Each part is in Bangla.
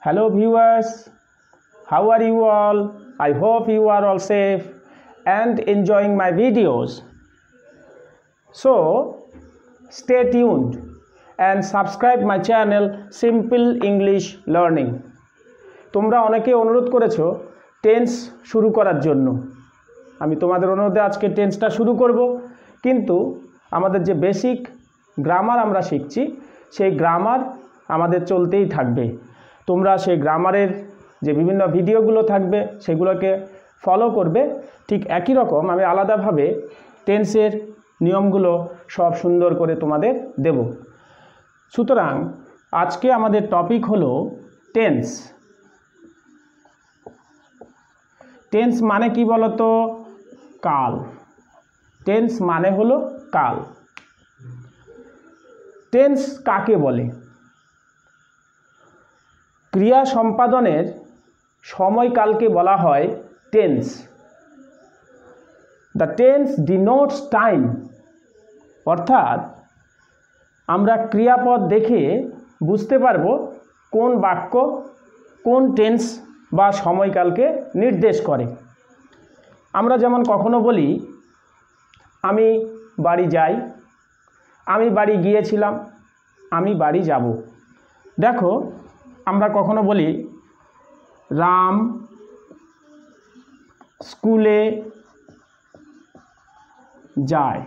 Hello viewers, how are you all? I hope you are all safe and enjoying my videos. So stay tuned and subscribe my channel Simple English Learning. তোমরা অনেকে অনুরোধ করেছো টেন্স শুরু করার জন্য। আমি তোমাদের অনুরোধে আজকে টেন্সটা শুরু করব, কিন্তু আমাদের যে বেসিক গ্রামার আমরা শিখছি সেই গ্রামার আমাদের চলতেই থাকবে। তোমরা সেই গ্রামারের যে বিভিন্ন ভিডিওগুলো থাকবে সেগুলোকে ফলো করবে। ঠিক একই রকম আমি আলাদাভাবে টেন্সের নিয়মগুলো সব সুন্দর করে তোমাদের দেব। সুতরাং আজকে আমাদের টপিক হলো টেন্স। টেন্স মানে কি বলতো? কাল। টেন্স মানে হলো কাল। টেন্স কাকে বলে? ক্রিয়া সম্পাদনের সময়কালকে বলা হয় tense. The tense denotes time, অর্থাৎ আমরা ক্রিয়াপদ দেখে বুঝতে পারবো কোন বাক্য কোন টেন্স বা সময়কালকে নির্দেশ করে। আমরা যেমন কখনো বলি আমি বাড়ি যাই, আমি বাড়ি গিয়েছিলাম, আমি বাড়ি যাব। দেখো, আমরা কখনো বলি রাম স্কুলে যায়,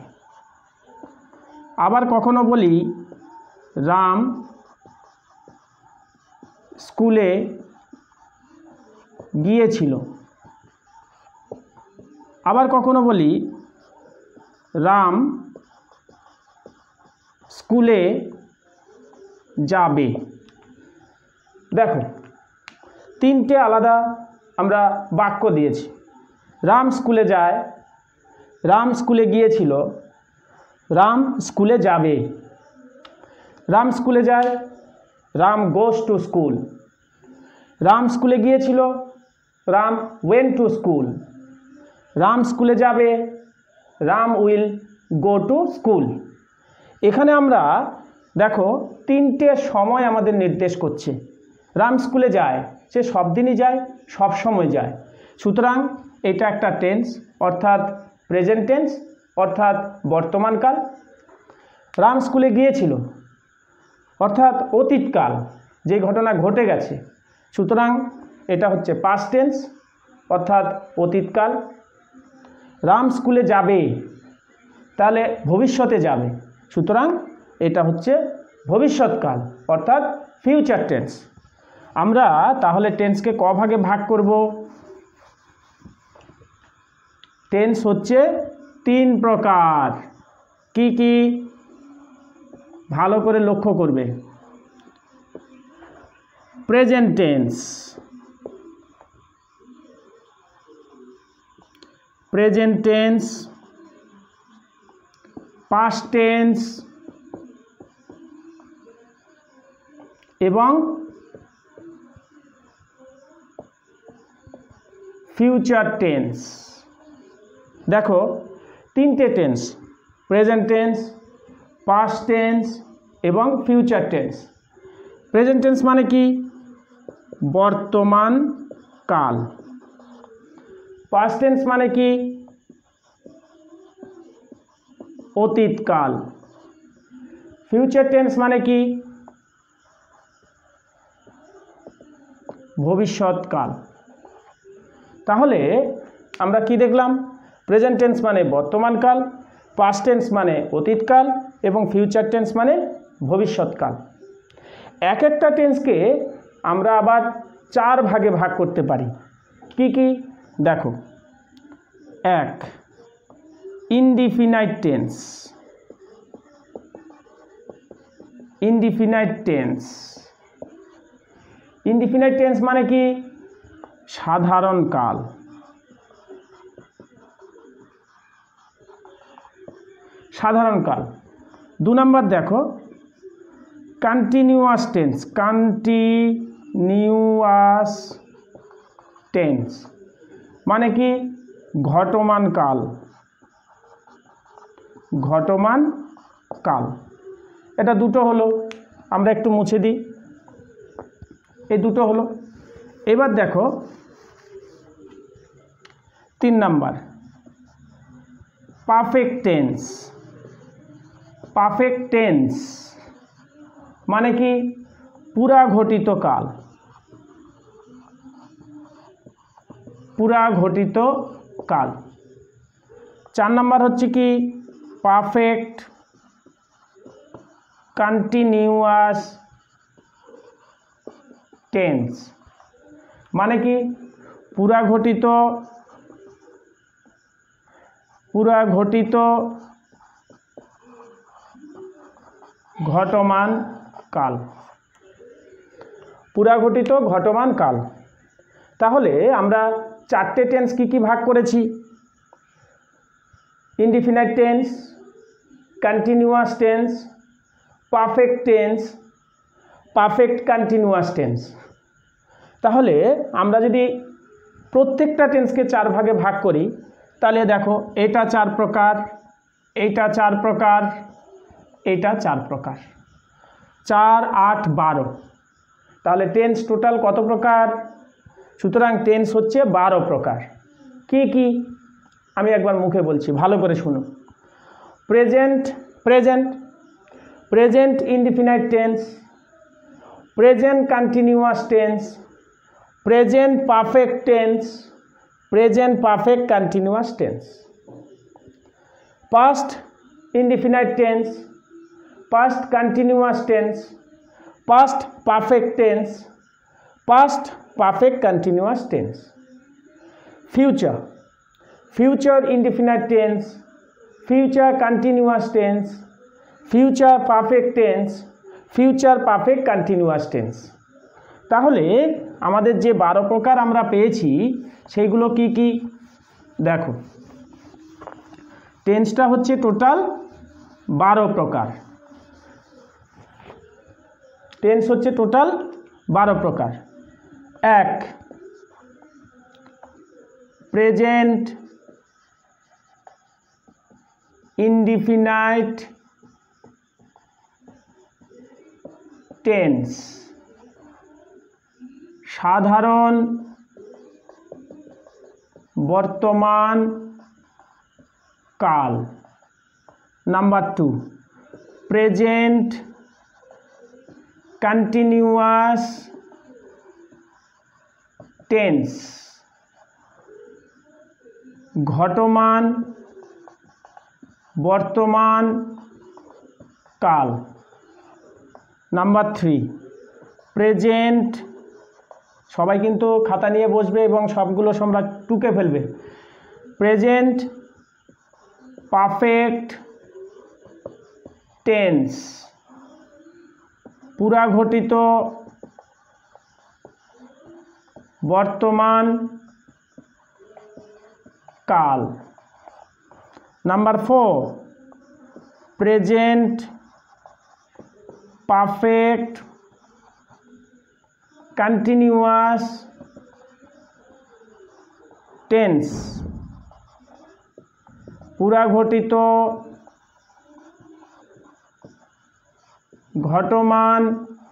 আবার কখনো বলি রাম স্কুলে গিয়েছিল, আবার কখনো বলি রাম স্কুলে যাবে। দেখো, তিনটে আলাদা আমরা বাক্য দিয়েছি। রাম স্কুলে যায়, রাম স্কুলে গিয়েছিল, রাম স্কুলে যাবে। রাম স্কুলে যায়, Ram goes to school. Ram স্কুলে গিয়েছিল, Ram went to school. Ram স্কুলে যাবে, Ram will go to school. এখানে আমরা দেখো তিনটে সময় আমাদের নির্দেশ করছে। রাম স্কুলে যায়, সে সব দিনই যায়, সব সময় যায়। সুতরাং এটা একটা টেন্স, অর্থাৎ প্রেজেন্ট টেন্স, অর্থাৎ বর্তমানকাল। রাম স্কুলে গিয়েছিল, অর্থাৎ অতীতকাল, যে ঘটনা ঘটে গেছে। সুতরাং এটা হচ্ছে পাস্ট টেন্স, অর্থাৎ অতীতকাল। রাম স্কুলে যাবে, তাহলে ভবিষ্যতে যাবে। সুতরাং এটা হচ্ছে ভবিষ্যৎকাল, অর্থাৎ ফিউচার টেন্স। আমরা তাহলে টেন্সকে ক ভাগে ভাগ করব? টেন্স হচ্ছে তিন প্রকার। কি কি? ভালো করে লক্ষ্য করবে। Present tense, present tense, past tense এবং ফিউচার টেন্স। দেখো, তিনটে tense, present tense, past tense এবং ফিউচার টেন্স। প্রেজেন্ট টেন্স মানে কি? বর্তমান কাল। পাস্ট টেন্স মানে কি? অতীতকাল। ফিউচার টেন্স মানে কি? ভবিষ্যৎকাল। তাহলে আমরা কি দেখলাম? প্রেজেন্ট টেন্স মানে বর্তমানকাল, পাস্ট টেন্স মানে অতীতকাল এবং ফিউচার টেন্স মানে ভবিষ্যৎকাল। এক একটা টেন্সকে আমরা আবার চার ভাগে ভাগ করতে পারি। কি কি? দেখো, এক, indefinite tense. Indefinite tense, indefinite tense মানে কি? সাধারণ কাল। সাধারণ কাল। দু নম্বর দেখো, কন্টিনিউয়াস টেন্স। কন্টিনিউয়াস টেন্স মানে কি? ঘটমান কাল। ঘটমান কাল। এটা দুটো হলো, আমরা একটু মুছে দিই। এই দুটো হলো। এবার দেখো 3 number perfect tense. Perfect tense মানে কি? পুরা ঘটিত কাল। পুরা ঘটিত কাল। 4 নাম্বার হচ্ছে কি? পারফেক্ট কন্টিনিউয়াস টেন্স মানে কি? পুরা ঘটিত ঘটমান কাল। পুরা ঘটিত ঘটমান কাল। তাহলে আমরা 4টে টেন্স কি ভাগ করেছি? Indefinite tense, continuous tense, perfect tense, perfect continuous tense. তাহলে আমরা যদি প্রত্যেকটা টেন্সকে 4 ভাগে ভাগ করি তাহলে দেখো এটা 4 প্রকার, এইটা 4 প্রকার, এটা 4 প্রকার, 4, 8, 12। তাহলে টেন্স টোটাল কত প্রকার? সুতরাং টেন্স হচ্ছে 12 প্রকার। কি কি আমি একবার মুখে বলছি, ভালো করে শুনো। Present present indefinite tense, present continuous tense, present perfect tense, present perfect continuous tense. Past indefinite tense, past continuous tense, past perfect tense, past perfect continuous tense. Future indefinite tense, future continuous tense, future perfect tense, future perfect continuous tense. তাহলে আমাদের যে 12 প্রকার আমরা পেয়েছি সেইগুলো কি কি দেখো। টেন্সটা হচ্ছে টোটাল 12 প্রকার। টেন্স হচ্ছে টোটাল 12 প্রকার। 1 প্রেজেন্ট ইনডিফিনাইট টেন্স, সাধারণ বর্তমান কাল। নাম্বার 2 প্রেজেন্ট কন্টিনিউয়াস টেন্স, ঘটমান বর্তমান কাল। নাম্বার 3 প্রেজেন্ট, সবাই কিন্তু খাতা নিয়ে বসবে এবং সবগুলো তোমরা টুকে ফেলবে। প্রেজেন্ট পারফেক্ট টেন্স, পুরা ঘটিত বর্তমান কাল। Number 4 present perfect continuous tense, পুরা ঘটিত ঘটমান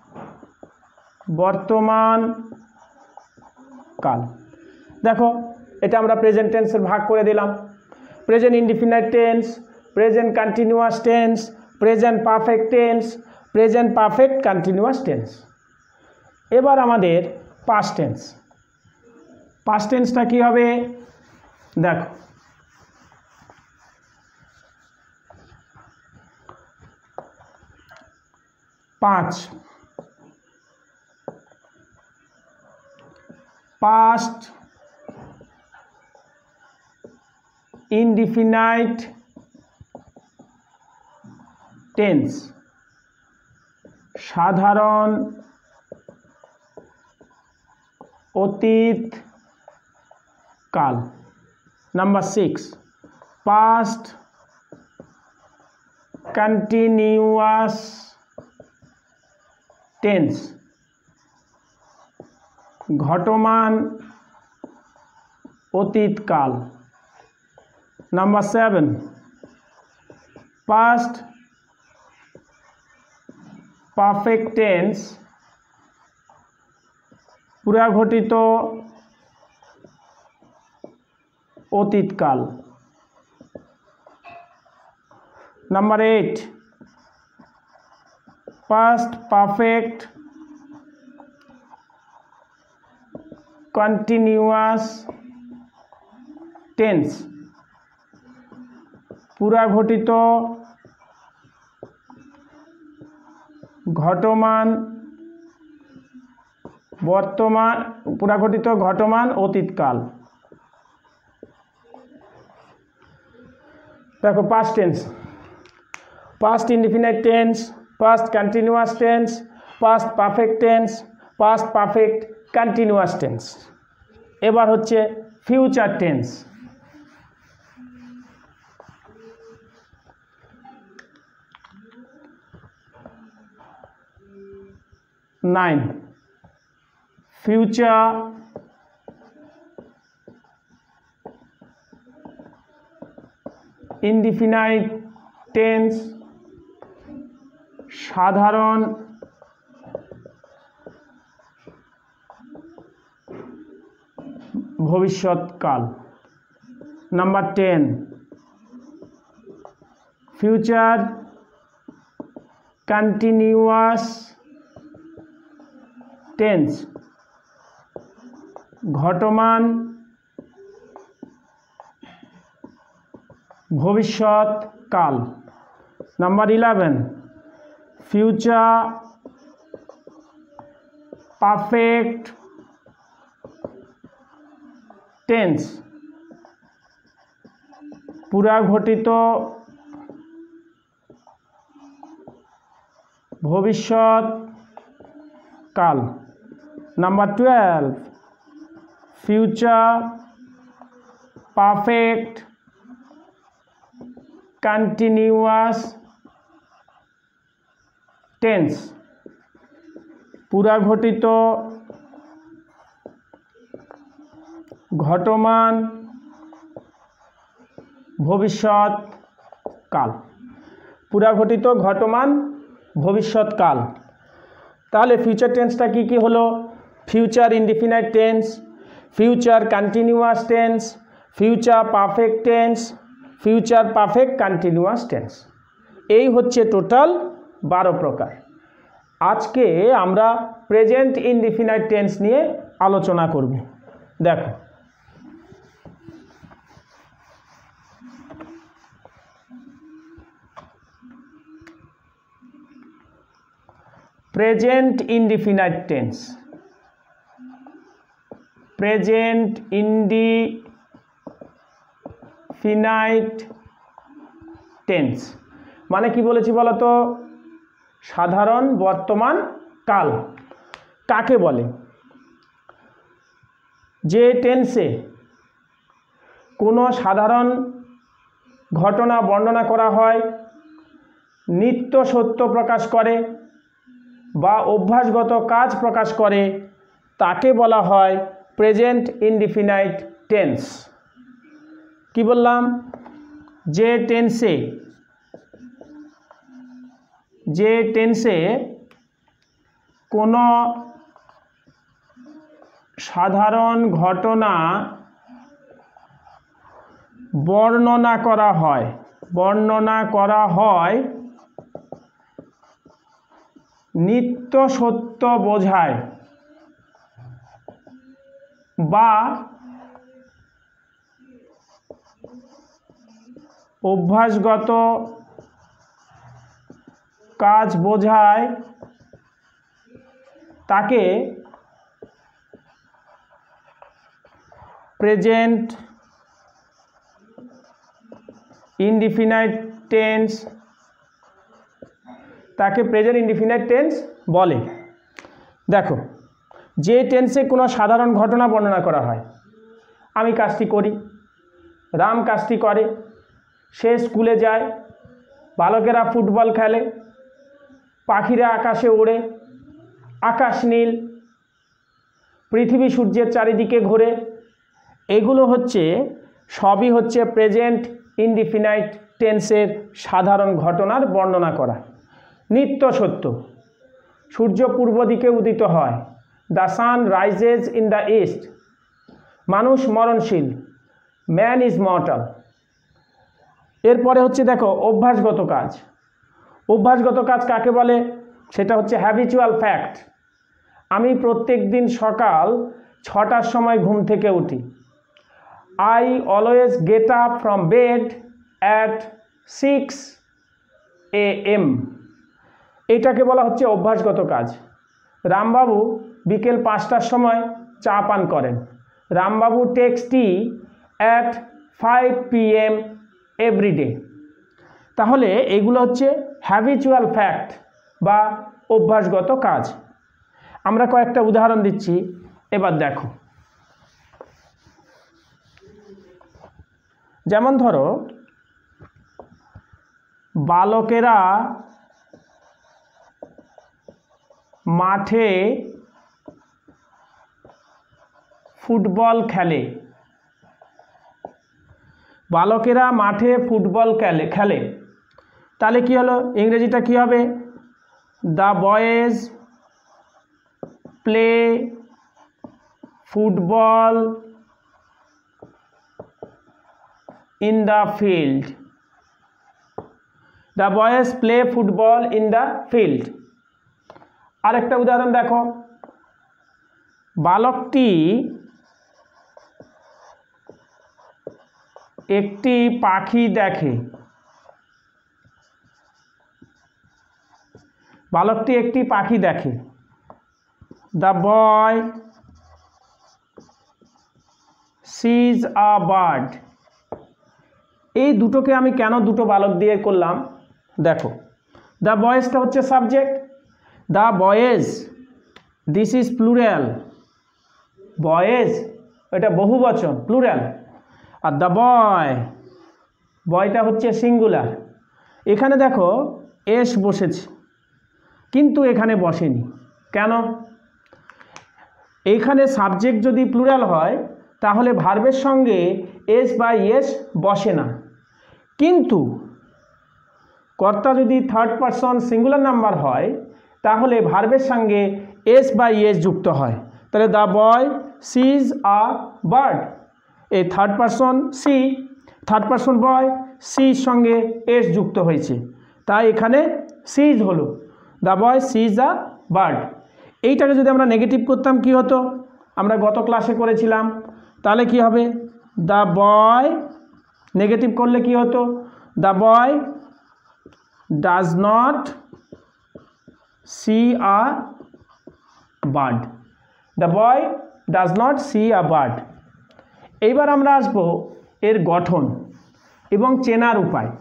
বর্তমান কাল। দেখো এটা আমরা প্রেজেন্ট টেন্সের ভাগ করে দিলাম। Present indefinite tense, present continuous tense, present perfect tense, present perfect continuous tense. এবার আমাদের পাস্ট টেন্স। পাস্ট টেন্সটা কী হবে দেখো। পাস্ট ইনডিফিনাইট টেন্স, সাধারণ অতীত কাল। নাম্বার 6 পাস্ট কন্টিনিউয়াস টেন্স, ঘটমান অতীতকাল। নাম্বার 7 পাস্ট পারফেক্ট টেন্স, পুরাঘটিত অতীতকাল। Number 8 past perfect continuous tense. পুরাঘটিত ঘটমান বর্তমান পুরাঘটিত ঘটমান অতীতকাল। দেখো past tense, past indefinite tense, past continuous tense, past perfect tense, past perfect continuous tense. এবার হচ্ছে future tense. Nine future indefinite tense, সাধারণ ভবিষ্যৎকাল। নাম্বার 10 ফিউচার কন্টিনিউয়াস টেন্স, ঘটমান ভবিষ্যৎকাল। নাম্বার 11 ফিউচার পারফেক্ট টেন্স, পুরাঘটিত ভবিষ্যৎকাল। Number 12 future perfect continuous tense, পুরাঘটিত ঘটমান ভবিষ্যৎকাল। পুরাঘটিত ঘটমান ভবিষ্যৎকাল। তাহলে ফিউচার টেন্সটা কি কি হলো? Future indefinite tense, future continuous tense, future perfect tense, future perfect continuous tense. এই হচ্ছে টোটাল 12 প্রকার। আজকে আমরা প্রেজেন্ট ইনডিফিনাইট টেন্স নিয়ে আলোচনা করব। দেখো present indefinite tense, present indefinite tense মানে কি বলেছি বলো তো? সাধারণ বর্তমান কাল। কাকে বলে? যে টেন্সে কোনো সাধারণ ঘটনা বর্ণনা করা হয়, নিত্য সত্য প্রকাশ করে বা অভ্যাসগত কাজ প্রকাশ করে, তাকে বলা হয় প্রেজেন্ট ইনডিফিনাইট টেন্স। কি বললাম? যে টেন্সে কোনো সাধারণ ঘটনা বর্ণনা করা হয় নিত্য সত্য বোঝায় বা অভ্যাসগত কাজ বোঝায়, তাকে প্রেজেন্ট ইনডিফিনাইট টেন্স বলে। দেখো যে টেন্সে কোনো সাধারণ ঘটনা বর্ণনা করা হয়, আমি কাজটি করি, রাম কাজটি করে, সে স্কুলে যায়, বালকেরা ফুটবল খেলে, পাখিরা আকাশে ওড়ে, আকাশ নীল, পৃথিবী সূর্যের চারিদিকে ঘোরে, এগুলো সবই হচ্ছে প্রেজেন্ট ইনডিফিনাইট টেন্সের সাধারণ ঘটনার বর্ণনা করা। নিত্য সত্য, সূর্য পূর্ব দিকে উদিত হয়, the sun rises in the east, মানুষ মরণশীল, ম্যান ইজ মর্টাল। এরপরে হচ্ছে দেখো অভ্যাসগত কাজ। অভ্যাসগত কাজ কাকে বলে? সেটা হচ্ছে হ্যাবিচুয়াল ফ্যাক্ট। আমি প্রত্যেক দিন সকাল 6টার সময় ঘুম থেকে উঠি। I always get up from bed at 6 AM। এটাকে বলা হচ্ছে অভ্যাসগত কাজ। রামবাবু বিকেল 5টার সময় চা পান করেন। Rambabu takes tea at 5 PM everyday. তাহলে এগুলো হচ্ছে হ্যাবিচুয়াল ফ্যাক্ট বা অভ্যাসগত কাজ। আমরা কয়েকটা উদাহরণ দিচ্ছি, এবার দেখো। যেমন ধরো, বালকেরা মাঠে ফুটবল খেলে। বালকেরা মাঠে ফুটবল খেলে, তাহলে কি হলো? ইংরেজিটা কি হবে? The boys play football in the field. The boys play football in the field. আরেকটা উদাহরণ দেখো, বালকটি একটি পাখি দেখে। বালকটি একটি পাখি দেখে। The boy sees a bird. এই দুটোকে আমি কেন দুটো বালক দিয়ে করলাম দেখো। দ্য বয়েজটা হচ্ছে subject, the boys this is plural, boys এটা বহুবচন প্লুরাল, আর দ্য বয়টা হচ্ছে সিঙ্গুলার। এখানে দেখো এস বসেছে, কিন্তু এখানে বসেনি কেন? এইখানে সাবজেক্ট যদি প্লুরাল হয় তাহলে ভার্বের সঙ্গে এস বা ইয়েস বসে না, কিন্তু কর্তা যদি থার্ড পারসন সিঙ্গুলার নাম্বার হয় তাহলে ভার্বের সঙ্গে এস বা ইয়েস যুক্ত হয়। তাহলে the boy sees a bird, এই third person see, third person boy, সির সঙ্গে এস যুক্ত হয়েছে, তাই এখানে সিজ হলো। The boy sees a bird. এইটাকে যদি আমরা নেগেটিভ করতাম কি হতো? আমরা গত ক্লাসে করেছিলাম। তাহলে কি হবে? দ্য বয়, নেগেটিভ করলে কি হতো? The boy does not see a bird. The boy does not see a bird. এইবার আমরা আসব এর গঠন এবং চেনার উপায়।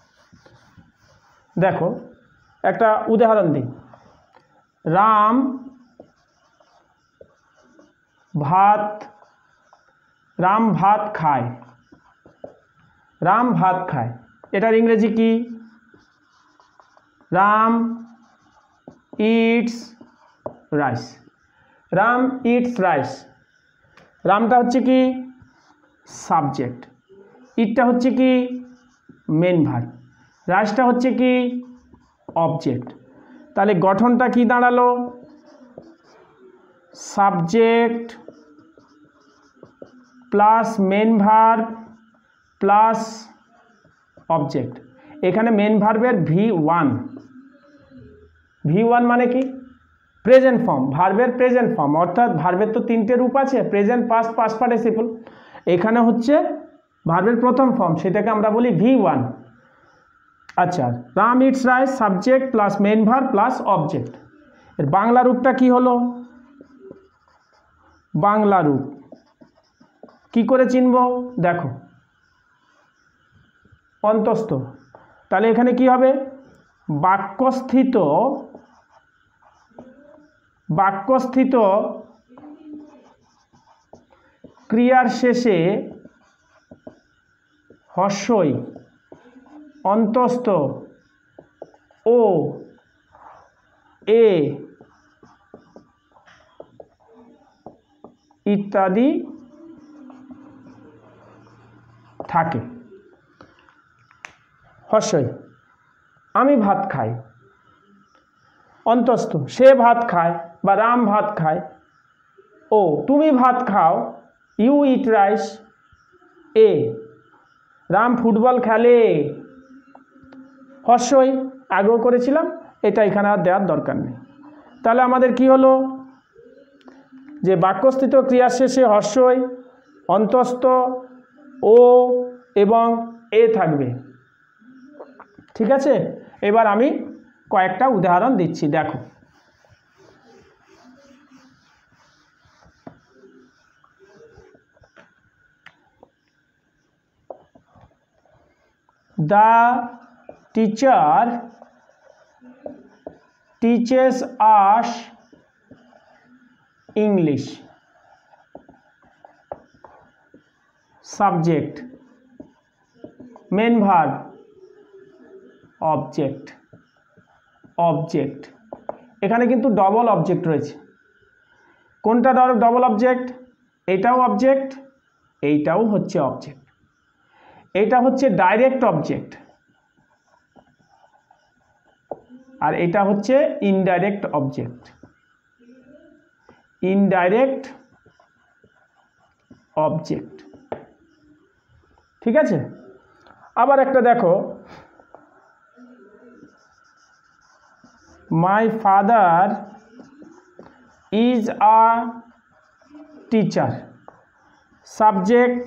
দেখো একটা উদাহরণ দিই। রাম ভাত খায়। রাম ভাত খায়, এটার ইংরেজি কি? Ram eats rice. Ram eats rice. রামটা হচ্ছে কি? সাবজেক্ট, ইটটা হচ্ছে কি? মেন ভার্ব, রাইসটা হচ্ছে কি? অবজেক্ট। তাহলে গঠনটা কি দাঁড়ালো? Subject plus main verb plus object. এখানে মেন ভার্বের V1 মানে কি? প্রেজেন্ট ফর্ম, ভার্বের প্রেজেন্ট ফর্ম, অর্থাৎ ভার্বের তো তিনটে রূপ আছে, প্রেজেন্ট, পাস্ট, পাস্ট পার্টিসিপল। এখানে হচ্ছে ভার্বের প্রথম ফর্ম, সেটাকে আমরা বলি V1। আচ্ছা, Ram eats rice, subject plus main verb plus object. এর বাংলা রূপটা কি হলো? বাংলা রূপ কি করে চিনব? দেখো, অন্তস্থ। তাহলে এখানে কি হবে? বাক্যস্থিত ক্রিয়ার শেষে হর্ষই অন্তস্থ ও এ ইত্যাদি থাকে। হর্ষই, আমি ভাত খাই, অন্তস্থ সে ভাত খায় বা রাম ভাত খায়, ও তুমি ভাত খাও, ইউ ইট রাইস। এ রাম ফুটবল খেলে, হর্ষই আগেও করেছিলাম, এটা এখানে আর দেওয়ার দরকার নেই। তাহলে আমাদের কি হলো, যে বাক্যস্থিত ক্রিয়ার শেষে হর্ষই, অন্তস্থ ও এবং এ থাকবে। ঠিক আছে, এবার আমি কয়েকটা উদাহরণ দিচ্ছি, দেখো। The teacher teaches us English. Subject, main verb, object, object। এখানে কিন্তু ডবল অবজেক্ট রয়েছে। কোনটা ডবল অবজেক্ট? এইটাও অবজেক্ট, এইটাও হচ্ছে অবজেক্ট। এটা হচ্ছে ডাইরেক্ট অবজেক্ট, আর এটা হচ্ছে ইনডাইরেক্ট অবজেক্ট। ইনডাইরেক্ট অবজেক্ট, ঠিক আছে। আবার একটা দেখো, my father is a teacher. Subject,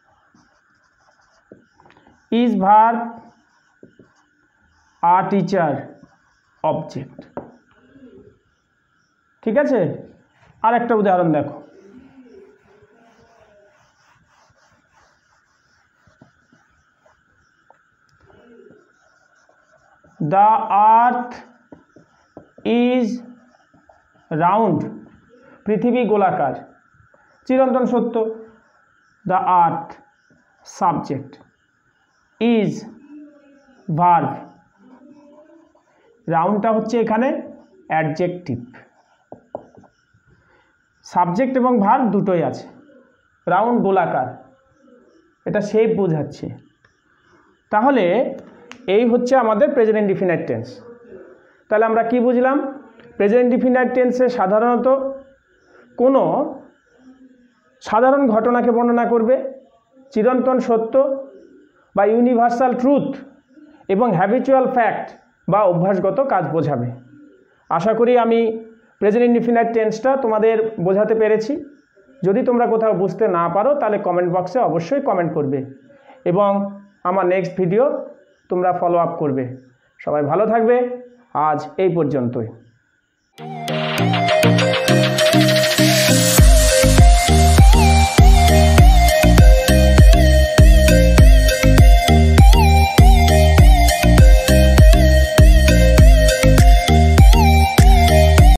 is verb, a teacher, object. ঠিক আছে, আর একটা উদাহরণ দেখো। The earth is round. পৃথিবী গোলাকার, চিরন্তন সত্য। The earth, subject, is verb, রাউন্ডটা হচ্ছে এখানে অ্যাডজেক্টিভ। সাবজেক্ট এবং ভার্ব দুটোই আছে। রাউন্ড গোলাকার, এটা শেপ বোঝাচ্ছে। তাহলে এই হচ্ছে আমাদের প্রেজেন্ট ইনডিফিনাইট টেন্স। তাহলে আমরা কি বুঝলাম? প্রেজেন্ট ইনডিফিনাইট টেন্সে সাধারণত কোনো সাধারণ ঘটনাকে বর্ণনা করবে, চিরন্তন সত্য বা ইউনিভার্সাল ট্রুথ এবং হ্যাবিচুয়াল ফ্যাক্ট বা অভ্যাসগত কাজ বোঝাবে। আশা করি আমি প্রেজেন্ট ইনডিফিনাইট টেন্সটা তোমাদের বোঝাতে পেরেছি। যদি তোমরা কোথাও বুঝতে না পারো তাহলে কমেন্ট বক্সে অবশ্যই কমেন্ট করবে এবং আমার নেক্সট ভিডিও তোমরা ফলো আপ করবে। সবাই ভালো থাকবে। আজ এই পর্যন্তই।